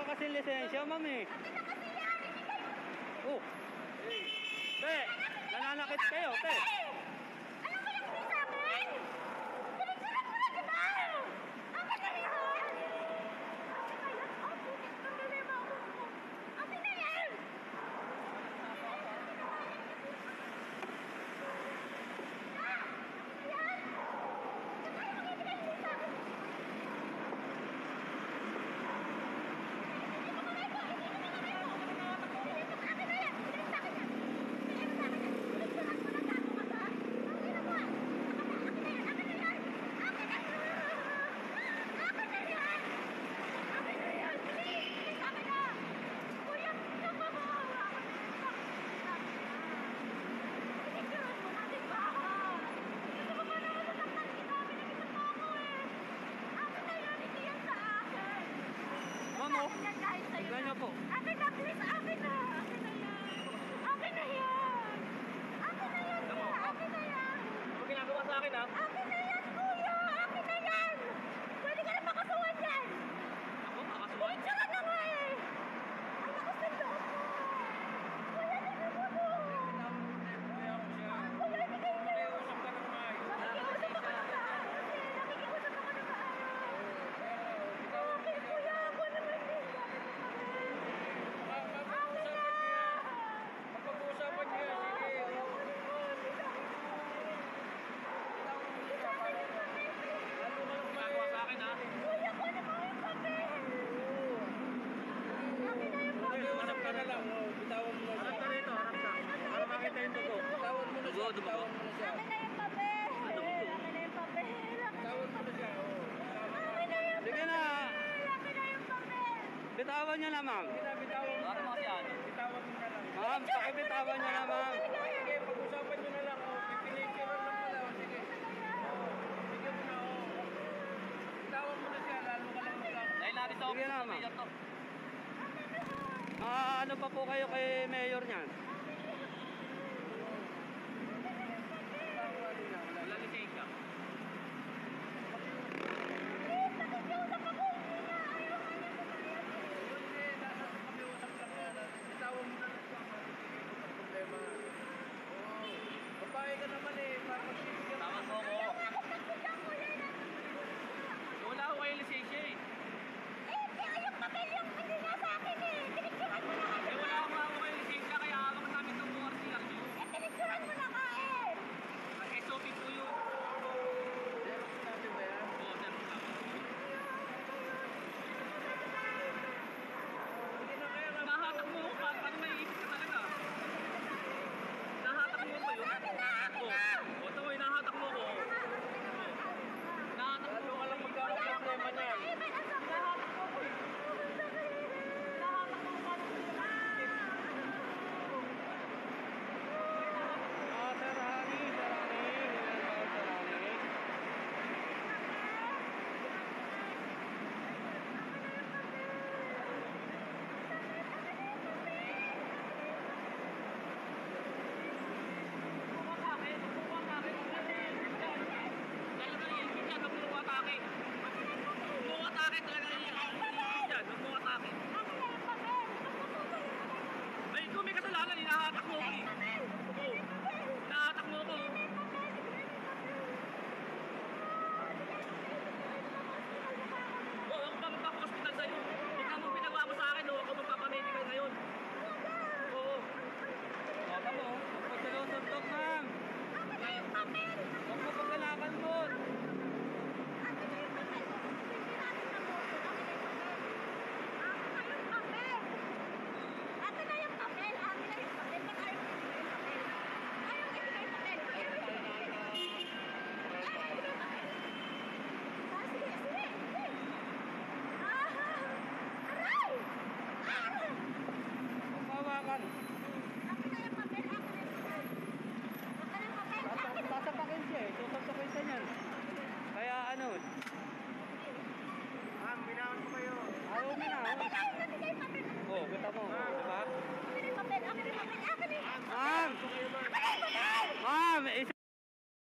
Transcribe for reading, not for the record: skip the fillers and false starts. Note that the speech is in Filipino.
kasi lisensya, ma'am eh. Akin na kasi yan, hindi kayo. Oh. Te, nananakit kayo, te. Ano ba yung hindi sa akin? Sinigsilan mo na, di ba? Akin na yan! Akin na yan! Oh, putik na problema ako. Akin na yan! Ma'am, oh. Tignan niyo po. Akin na, please. Akin na. Akin na yan. Akin na yan. Akin na yan, kuya. Akin na yan. Ano ginagawa sa akin, ha? Akin na yan, kuya. Akin na yan. Pwede ka na makasuhan yan. Ako, makasuhan? Picture na nga eh. Ang lakas ng loob mo. Kuya, tignan mo to. Kuya, hindi kayo na. Usap ka ng maayos. Nakikiusap ako ng maayos eh. Nakikiusap ako ng maayos. Okay, kuya. Ako naman din. Pag-uusapan niya, sige. Ano ka ginagawa sa akin, ha? Kuya, ko na mga yung papel. Akin na yung papel. Usap ka na lang. Bitawan mo na siya. Harap ka rito, harap ka. Para makita yung dugo. Bitawan mo na siya. Bitawan mo na siya. Akin na yung papel. Akin na yung papel. Bitawan mo na siya. Akin na yung papel. Sige na. Akin na yung papel. Bitawan niya na, ma'am. Bitawan mo na lang. Ma'am, pakibitawan niya na, ma'am. Sige, pag-usapan nyo na lang. Pipilikin lang pala. Sige. Sige mo na. Bitawan mo na siya. Lalo ka lang lang. Dahil natin sa Sige na, ma'am. Ano pa po kayo kay mayor niyan?